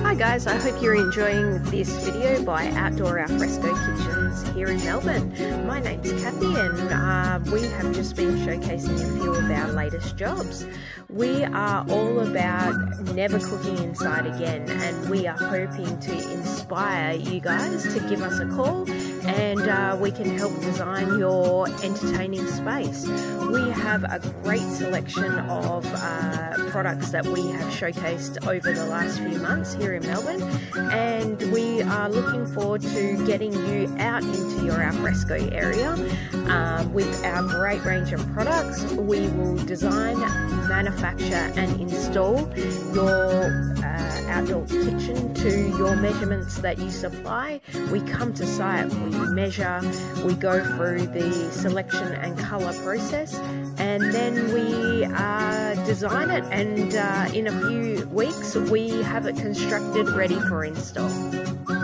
Hi guys, I hope you're enjoying this video by Outdoor Alfresco Kitchens here in Melbourne. My name's Kathy and we have just been showcasing a few of our latest jobs. We are all about never cooking inside again, and we are hoping to inspire you guys to give us a call and we can help design your entertaining space. We have a great selection of products that we have showcased over the last few months here in Melbourne, and we are looking forward to getting you out into your alfresco area with our great range of products. We will design, manufacture and install your outdoor kitchen to your measurements that you supply. We come to site, we measure, we go through the selection and colour process, and then we design it, and in a few weeks we have it constructed ready for install.